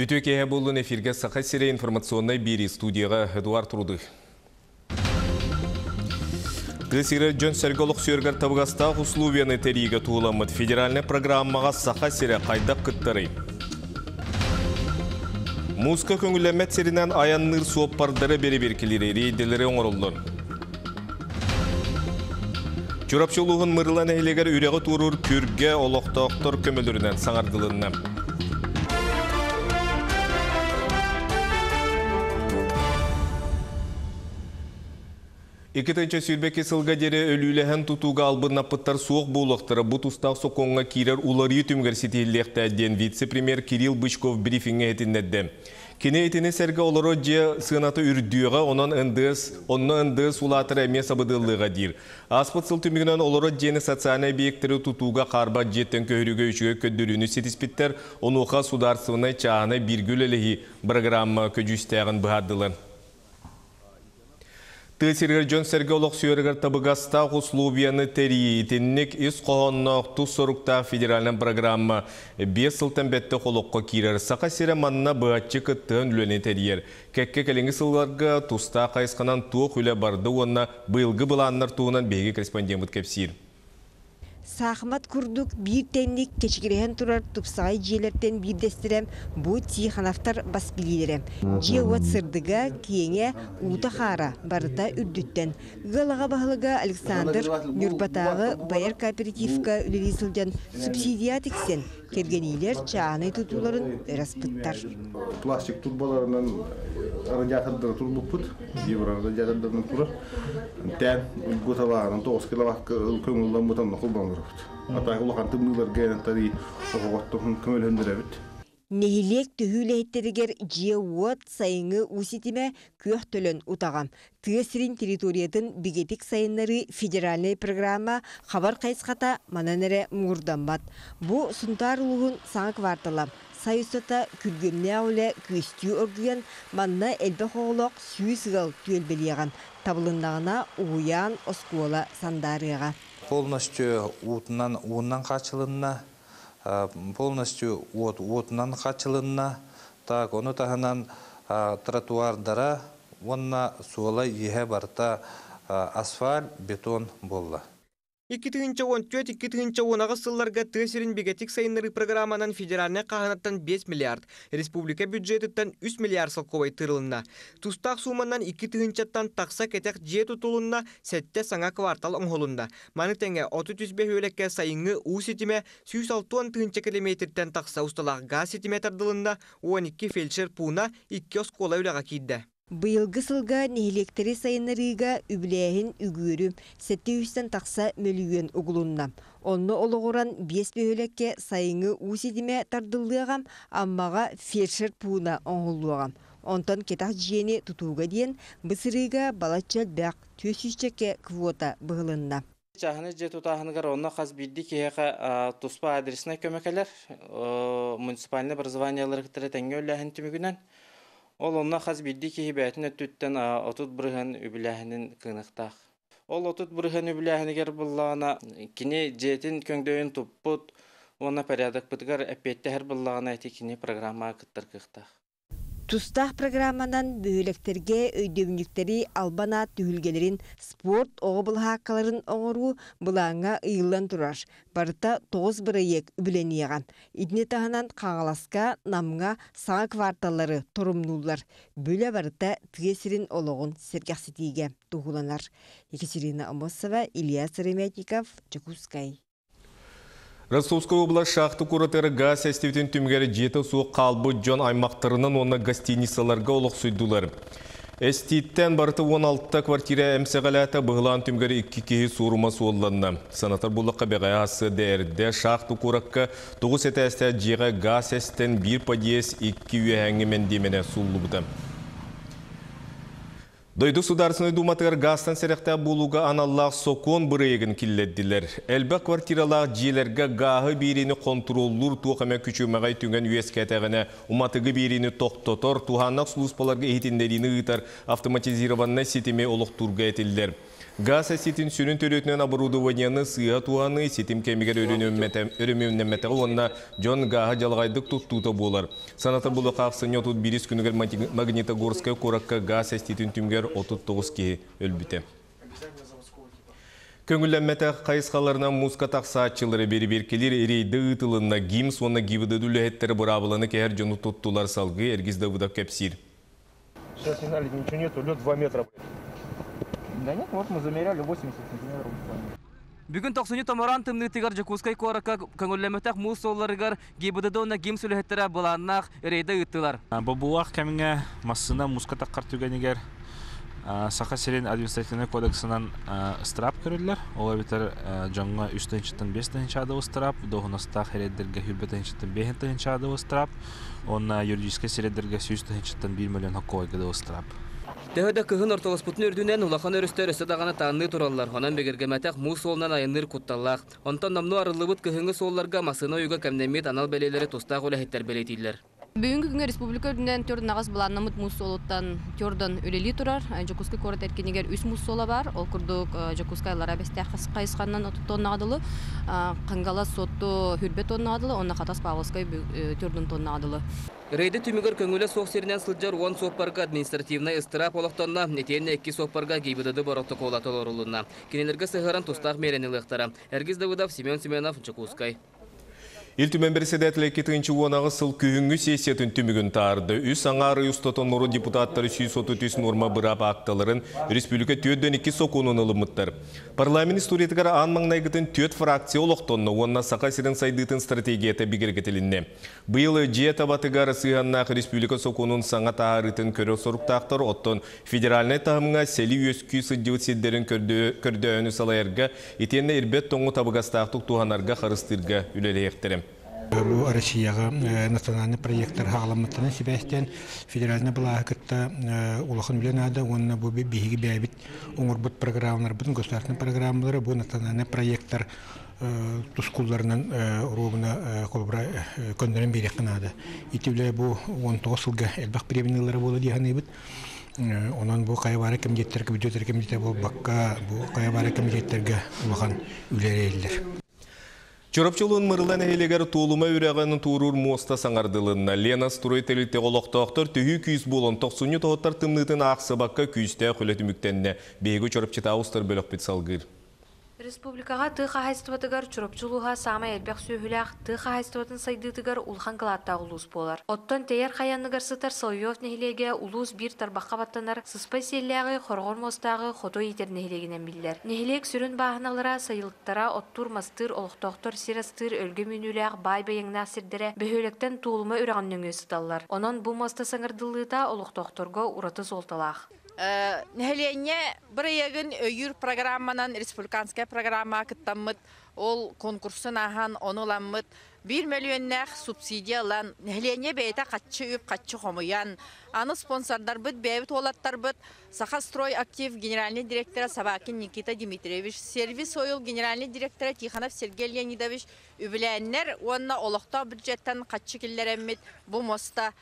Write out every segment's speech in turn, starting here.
Үтөкеге болын эфирге сақа сире информационной бери студияға Эдуард Рудых. Тысыры жөн сәрголық сөргір табығаста условияны тәрігі туыламыд. Федеральный программаға сақа сире қайдақ күттірі. Музыка көңілемет серінен аянныр суоппардары бері-беркелері рейделері оңырылдыр. Чурапшылығын мұрылан әйлегер үрегі тұрыр күрге олықтақтыр көмілдірінен саңардылынна. Екетінші сүрбеке сылға дере өліліген тұтуға албын апыттар суық болықтыры бұт ұстақ соқонға кейрер улары университетіліқті әдден вице-премьер Кирилл Бычков брифинге етіннәдді. Кене етіні сәргі олары же сығынаты үрдіуға онын үндіз улатыр әме сабыдылыға дир. Аспыт сыл түмігінен олары жені социальный объекттері тұтуға қарба жеттен көхірігі үшіге көддіріні сетіспеттер, онуға сударсывына чағына біргіл әлігі программа көжістәғін бұғаддылар. Тысыргар жон сәргеолық сүйергер табығаста условияны тәрейетіннік ес қоғаннақ тұс сұрықта федеральный программа 5 сылтан бәтті қолыққа кейрер. Сақа сері манна бұғатчы күттігін үлені тәрейер. Кәкке кәліңгі сылларға тұста қайысқанан туық үлі барды онына бұйылғы бұланнар туғынан бейгі корреспондент бұд кәпсир. Сахмат күрдік бір тәнлік кешкіреген тұрар тұпсағай жиелерден бір дестірем бұл тиіханафтар бас білелерем. Же уат сырдыға кейіңе ұта қара барыта үрдіттен. Ғалаға бағылыға Александр Нүрбатағы байыр кооперативка үлері сылжан субсидиатиксен кергенейлер чағаны тұтуларын өраспыттар. Пластик турбаларынан радиатордары турбуппут, жибір радиатордарынан турар. Тән бұталарынан 9 киловатт көңілден бұтанны қолданырыпты. Атағы ұлақан тымнылар гайнаттары оғаттығын көмел өндірәбіт. Нехилек түйілеттерігер жие уот сайыңы уситиме көк төлін ұтағам. Түйесірін территориятын бігетік сайынлары федеральный программа хабар қайсқата мананәрі мұғырданбат. Бұ сұнтар ұлығын саңы кварталам. Сайыстата күргемне ауле көстүү өргіген манна әлбі қоғылық сүйісігіл түйелбелеған. Табылындағына уян оскуола сандарыға. Полностью уыннан қачылынна, полностью отынан қачылынна, так, оны тағынан тротуардара, онна суала ехе барта асфальт, бетон болла. 2014-2010 сылларға түйесерін бегетік сайынлары программанан федеральный қағанаттан 5 миллиард, республика бюджетіттен 3 миллиард сылқовай тырылынна. Тустақ суманнан 2000-тан тақса кетек же тұтылынна сәтте саңа квартал оңғылында. Маны тәңе 30 өлекке сайыңы ұсетіме 160 километрден тақса ұсталақ газ сетіме тардылында 12 фельдшер пуна 2 оскола үліға кейді. Бұйылғы сылға нехелектері сайынарыға үбіләйін үгірі 700-тен тақса мөлігін ұғылынна. Онны олығыран 5 бөлекке сайыңы ұсетіме тардылығам, аммаға фельдшер пуына оңғылуғам. Онтан кетақ жиені тұтуға дейін бұсырыға балатчал бәқ 200-чеке квота бұғылынна. Чаханы же тутахыныгар онна қаз бидді кейеға тұспа адресіне көмекелер, муниципальный образованиялары кітірі тәңге өләхін түмігінен. Ол онна қаз бидді кейі бәтін өттіттен отут бұрыған үбіләхінің қынықтақ. Ол отут бұрыған үбіләхінігер бұллағына кіне жетін көңдөйін тұппыт, оны порядок бұтығар әпетті әр бұллағына әті кіне программа күттір қықтақ. Тустақ программанан бөлектерге өйдөмніктері албана түйілгелерін спорт оғы бұлғаққаларын оңыру бұлаңа ұйылан тұрар. Барыта 9 бірайек үбіленеған. Идіне тағынан қағаласқа намға саңа кварталары тұрымнулар. Бөлі барыта түйесірін олығын сергақсетеге тұғыланар. Екатерина Амосова, Илья Сареметников, Чекускай. Ростовская область шахты куратары газ әстеветен түмгері жеті суы қалбы жон аймақтарынан оны гостиницаларға олық сөйдулар. Әстеттен барыты 16 квартира әмсеғалата бұғылан түмгері 2 кейі суырыма суылданна. Санатар бұлыққа бәғай асы дәрді шахты куракка 9 әті әсті жеға газ әстен 1 падиес 2 үйе әңімен демене суылы бұда. Дойду сударсыны думатығар гастан сәріқта болуға аналлақ сокон бұрайығын келледділер. Әлбі квартиралақ жиелерге ғағы берені контроллур туқаме күчімағай түнген үйескәтәғіне уматығы берені тоқтотор, туғаннақ сұлыспаларға ехетіндеріні ғытар автоматизированна сетеме олық тұрға етілдер. Газ сетин сүрін төрөтінен оборудованияны сыға туаны сетим кемігер өрімемнен онна Джон Гаға жалғайдық тұттуыта болар. Санаты бұлы қақсын отут біріс күнігер Магнитогорская коракка газ сетин түмгер 39 ке өлбіте. Көңілләммәті қайысқаларынан музыка тақсатчылары бері келер ерейді ұтылына гимс, онна гивіді дүлі бұрабыланы кәр жоны тұттулар салғы әргізді бұдап кәпсір. Сейчас не знали, ничего нету, лед 2 метра. Да нет, вот мы замеряли 80 сантиметров. Бүгін 90 томоран тымнытыгар Жакускай корака көңілләмәтәк мул солларыгар гибідідоны гим сүліхеттері бұланнақ ерейді ұттылар. Бұлақ кәміңе массына музыка таққар түгенігер Сақа Серен административный кодексынан ыстырап көрілер. Ола бітер жаңға 3-5 ады ыстырап, доғынастақ хереддерге хүрбетеншіттен 5 ады ыстырап, онна юридический середдерге 100-1 миллион хаққойгеді ыстырап. Тәһәдә кыһын ортолоспутны өрдүнән улахан өрөстөр өсө дагана таанны тураллар. Хонан бегергәмәтәк мул солнан айынныр кутталлар. Онтан намну арылыбыт кыһыңы солларга масына уйга кемнемет анал белеләре тустак ула хеттер белетиләр. Бүгүнкү күнгө республика өрдүнән төрдүн агас буланнамыт мус солуттан төрдөн үлели турар. Жакускай корот эркенигер 3 мус сола бар. Ол курдук Жакускайлар абестә кайысканнан тоннадылы. Кангала сотто хүрбет тоннадылы. Онна хатас Павловскай төрдүн тоннадылы. Рейді түмігір көңілі соқсерінен сылджар 10 соқпарға административна істірап олықтанна, нетейіне 2 соқпарға кейбідіді бароқты қолатыл орылына. Кенелерге сығыран тұстақ мереніліқтара. Әргіз Давыдов, Семен Семенов, Жакускай. Илтүмен берседәтлі кетінші онағы сыл күйіңгі сессиятын түмігін тарды. Үс аңары ұстатын нұру депутаттары 130 норма бұрап ақталарын республика 4-2 соқуынын ылымыттар. Парламент историятығар анмаңнайгытын 4 фракция олықтонны, онына сақа сирін сайдытын стратегията бігергетілінне. Бұйылы жия табатығар сығаннақ республика соқуынын саңа тағарытын көрі сұрықтақтар оттон федеральный тағымыңа сәлі өскүй сыддеуіт седдерін көрді өні салайырға, етенне ирбет тоңы табығастақтық туғанарға қарыстырға үлелі ектірім. Бу Россияга национальный проекттар халаматтан Себастьян федеральный благотта улахан биленада онна бу биги бәбит оңорбут программалар бутун государственный программалары бу национальный проекттар тускулларынан ровна колбра көндөрөн берекнада. Итүле бу 19 жылга элбак премиялары болду дигән бит. Онан бу кайбары комитеттерге бюджеттер комитеты бу бакка бу кайбары комитеттерге улахан үлерелдер. Чорапчылуын мырылан әйлегер толума үрәғанын турур моста саңардылынна. Лена строителікте олықтақтар түйі күйіз болын. Тоқсуны тоғыттар тымнытын ақсыбаққа күйісті құлеті мүктенне. Бейгі чорапчыта ауыстар бөлік бет салғыр. Республикаға тыға хайстыватыгар чурапчылуға сама әлбәқ сөйхіләқ тыға хайстыватын сайдытыгар улхан калатта улус болар. Оттон тейер қаянныгар сытар Соловьев нехилеге улус бір тарбаққа баттанар сыспай селләғы қорғон мостағы қото етер нехилегінен білдер. Нехилег сүрін бағыналара сайылттара оттур мастыр олықтоқтор сирастыр өлгі мүніләғ бай байыңнақ сирдері бөхөлектен туылма үрағанның өсіталар. Онан бұл моста саңырдылыта олықтоқторға ұраты солталақ. Нехилене бір егін өйір программанан республиканская программа кыттаммыт, ол конкурсын ахан оныламмыт, 1 миллионнақ субсидиялан, нехилене бейті қатчы үп, қатчы қомыян, аны спонсордар бұд, бәйбіт олаттар бұд, Сахастрой актив генеральный директора Сабакин Никита Дмитриевич, сервис ойыл генеральный директора Тиханов Сергей Леонидович, үбіләннер, онна олықта бюджеттен қатчы келлереммет, бұл моста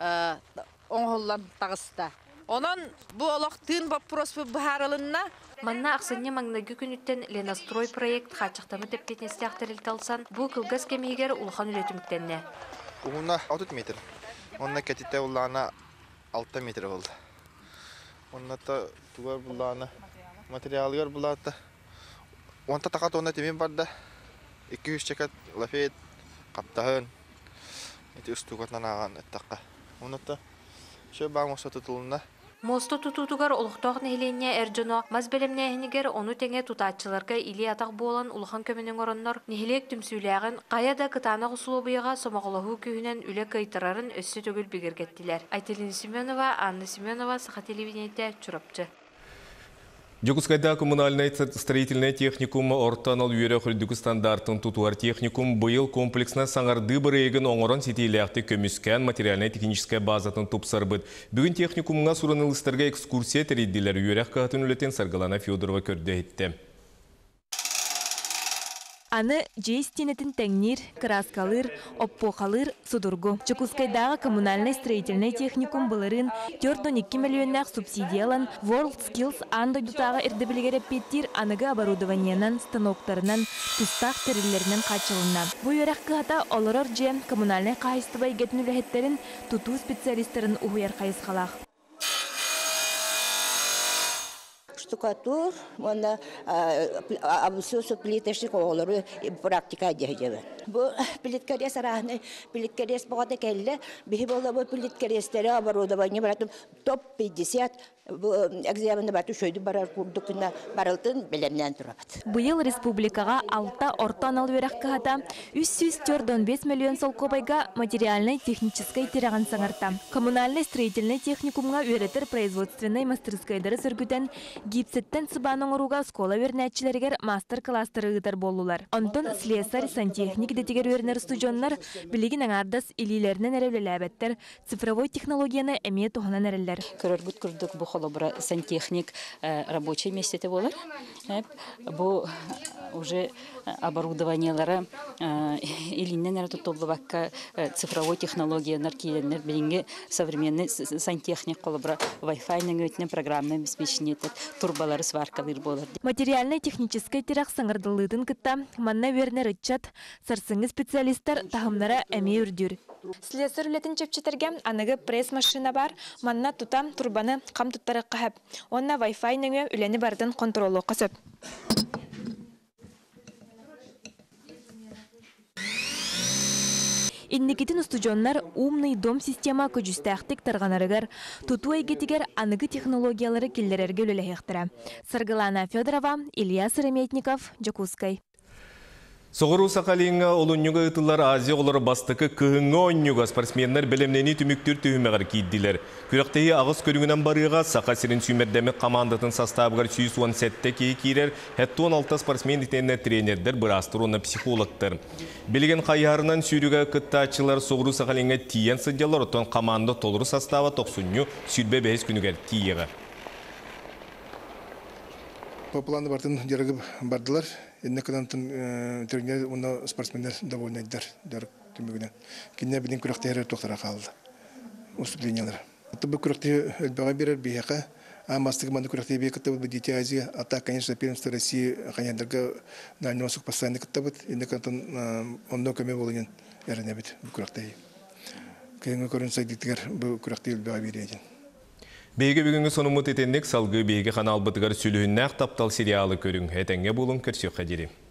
оңғылан тағыста. Онан бу олақ тын вопрос бұхарылынна. Манна ақсыне маңнагы күніттен Ленастрой проект қачықтамы тепкетнесті ақтарылталсан, бұл кылгас кемегер улхан үлетіміктенне. Уғына 6 метр. Онна кәтетті ұллағына 6 метр болды. Онната туғар бұллағына материалығар бұллағыда. Онта тақат онда темен барды. 200 чекат лафет, қаптағын. Үст туғатнан аған әттаққа. Онната шөй бағым осы тұтылында. Мосто тутутугар олықтоқ нехиленне әрджіно, маз белемнәхінігер оны тәңе тұтатчыларға или атақ болан улхан көмінің ороннор нехилек түмсүйләғін қаяда кытаны құсылы бұйыға сомағылығы күйінен үлі кайтырарын өссі төгіл бігергеттілер. Айтелин Семенова, Анна Семенова, Саха телевидениеде Чурапчы. Жакускайда коммунальный строительный техникум ортанал үйері хүрдігі стандартын тұтуар техникум бұйыл комплексна саңарды бір егін оңырын сетейләқті көміскен материальный техническая базатын тұпсарбыд. Бүгін техникумға сұранылыстарға экскурсия тәрейділер үйерек қағатын үлетен Саргалана Федорова көрді етті. Аны жейстинетін тәңнир, краскалыр, оппоқалыр, судургу. Жакускайдағы коммунальный строительный техникум былырын 4,2 миллионнақ субсидиялан World Skills андай дутаға ирдебілгер әппеттір аныгы оборудованиянан, станоктарынан, тустақ тәрілерінен қачылына. Бұ өрәқ қығата олырыр же коммунальный қайыстыбай гетін үләхеттерін туту специалистерін ұғыяр қайысқалақ. Штукатур, оны абысысы плитешік оғылары практика дейдебі. Бұл плиткерес арағыны, плиткерес бұғады кәлі, бігі болы бұл плиткерестері оборудование баратым топ-50 экзаменді баты шөйді барар күрдікіна барылтын білемнен тұрабыд. Бұйыл республикаға алта ортан ал өрәқ қағата 315 миллион сол көбайға материальный технической тераған саңарта. Коммунальный строительный техникумға өретір производственный мастерскайдары сүргітен гипсеттен сыбаның ұруға скола өрнәтчілергер мастер-кластыры ұғытар болулар. Онтын слесарь, сантехник детегер өрнер студионлар білігін аңардас илилерінен әревлелі әбәттер цифровой технологияны әмие тұғынан әрелер. Көрірбіт күрдік бұл холобра сантехник рабочий месте болар. Бұл уже оборудованиялары илиннен әрі тұтылбаққа цифровой технологиялар кейленер білінге современный сантехник холобра Wi-Fi-нің өтіне программы обеспечение турбалары сваркалыр болар. Материальный технический тирах саңырдылыдың кітта манна вернер үтчат сарсыңы специалисттар тағымнара әме үрдір. Слесар үлетін чепчетерге анығы пресс-машина бар, манна тутам турбаны қам туттары қағып. Онна Wi-Fi нөңе үләні бардың контролы қосып. Инникетін студионлар умный дом система көжістәқтік тарғанарығар, туту әйгетігер анығы технологиялары келдерерге өлелі Саргылана Федорова, Ильяс Реметников, Жакускай. Соғыру сақалиңа олынюға ұтылар Азия олары бастықы күхіңі ойнюға спортсменлер білімнені түміктір түйімеғар кейдділер. Күріқтегі ағыз көріңінен барыға сақасырын сүймердемі командатын составығар 117-те кей кейрер, әтті 16 спортсмен етеніне тренердер, бірастыр оны психологтар. Білген қайарынан сүйріға күттачылар соғыру сақалиңа тиен сыдялар, отын команда толыру состава 90 сүрбе 5 күнігер тиеға. По плану бартын жарыгып бардылар. Энне канантын тренер уна спортсменнер довольны айдар жарык түмүгүнөн. Кине билин күрөктөрү токтора калды. Уступлениялар. Бу күрөктө элбага берер бияка, а мастык маны күрөктө бекетте бу дити Азия, а так, конечно, первенство России каняндарга дальносук постоянно кеттебит. Энне канантын ондо көмө болгон эренебит бу күрөктө. Кеңе көрүнсө диктер бу күрөктө элбага берет. Бейге бүгінгі сонымыт етенлік салғы бейге қанал бұтығар сүлігіннәқ таптал сериалы көрің. Әтәңге болың көрсек қадері.